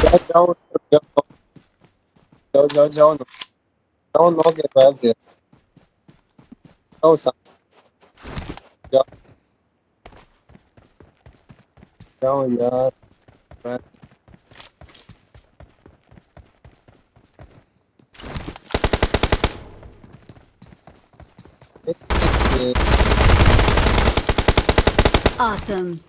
जाओ जाओ जाओ जाओ जाओ जाओ नो के बाद दे जाओ सा जाओ जाओ यार मैं Awesome.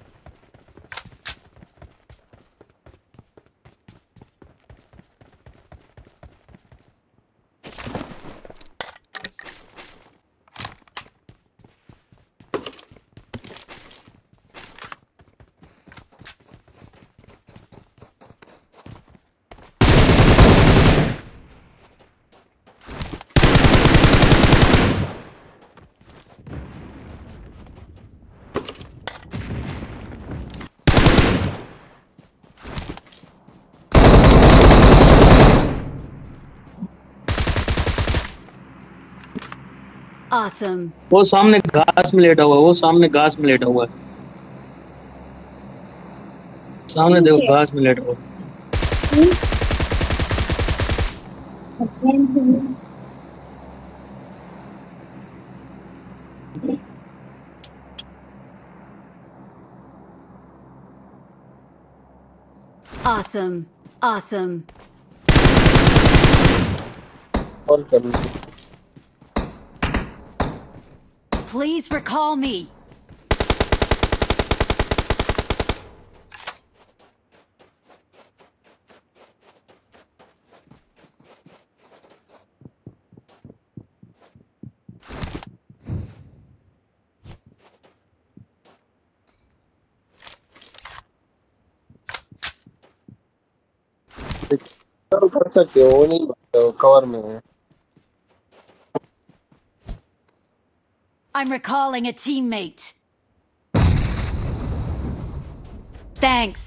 Awesome. वो सामने घास में लेटा हुआ है, वो सामने घास में लेटा हुआ है, सामने देखो घास में लेटा हुआ है। Awesome. Awesome. कॉल कर Please recall me. कर सकते हो वो नहीं कवर में है I'm recalling a teammate. Thanks.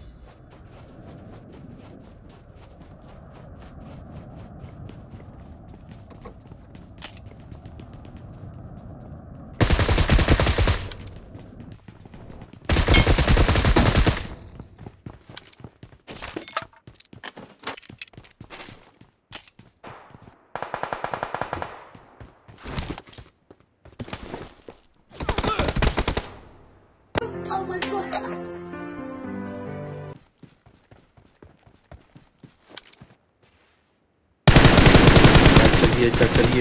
Oh my god. चलिए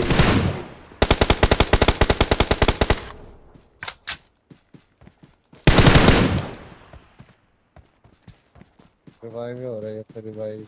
रिवाइव हो रहा है फिर रिवाइव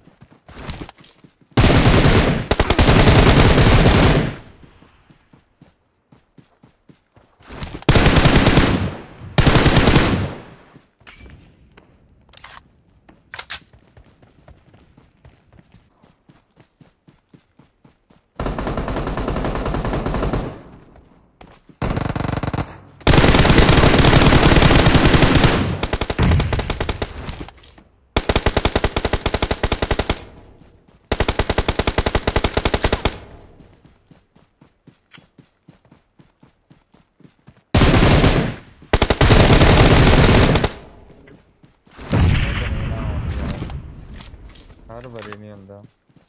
हर बारी नहीं होता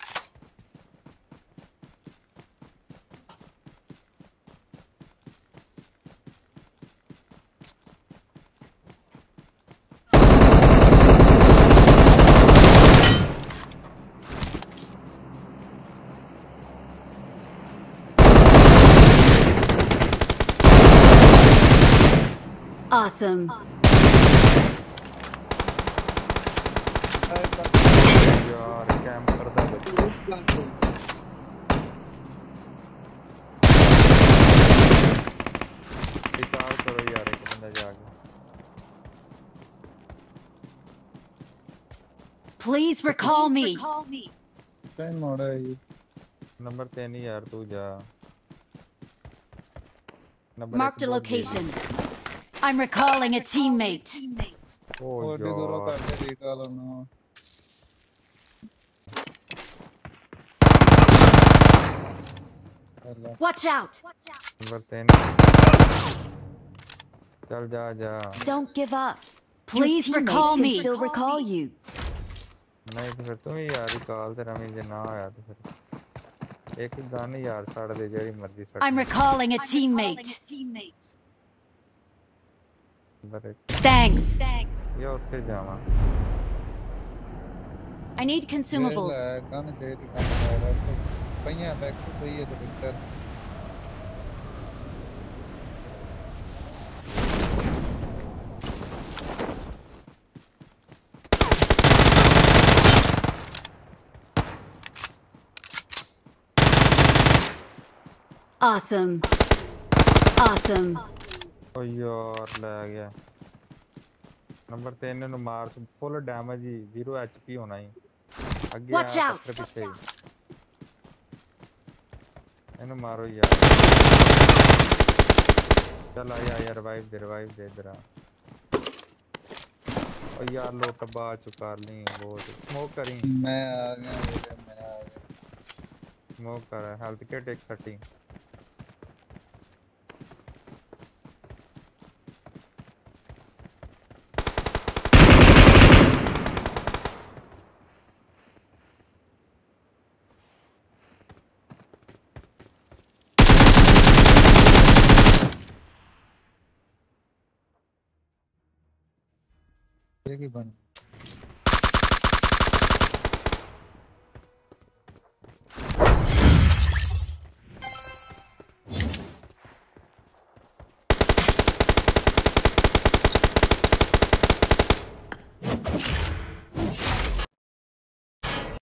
Awesome. यार कैंप करता है विचार करो यार एक बंदा जाके Please recall me. टाइम हो रहा है नंबर 3 यार तू जा number Marked a location. I'm recalling a teammate. ओ यार Watch out. नंबर 10 चल जा जा Don't give up. Please recall me. Still recall you. नहीं तो फिर तुम ही यार रिकॉल ते रमी जे ना आया तो फिर एक गन यार साड़ दे जेरी मर्जी सट I'm recalling a teammate. Number एक Thanks. ये ਉੱਥੇ ਜਾਵਾਂ I need ये consumables. ਲੈ ਗਨ ਦੇ ਦੀ ਗਨ ਲੈ ਲੈ ਪਈਆਂ ਬੈਕ ਤੋਂ ਪਈ ਹੈ ਤੇ ਵਿਕਟਰ Awesome. Awesome. ਓ ਯਾਰ ਲੈ ਗਿਆ ਨੰਬਰ 3 ਨੂੰ ਮਾਰ ਫੁੱਲ ਡੈਮੇਜ ਹੀ 0 ਐਚਪੀ ਹੋਣਾ ਹੀ ਅੱਗੇ Watch ਆ out. ਪੱਥਰ ਪਿੱਛੇ ਹੀ ਇਹਨੂੰ ਮਾਰੋ ਯਾਰ ਚੱਲ ਆ ਯਾਰ ਰਿਵਾਈਵ ਦੇ ਇਧਰ ਆ ਓ ਯਾਰ ਲੋ ਟੱਬਾ ਚੁਕਾ ਲਈ ਬਹੁਤ स्मोक करी मैं आ गया बेटा मैं आ गया स्मोक कर हेल्थ किट एक सट्टी ये की बन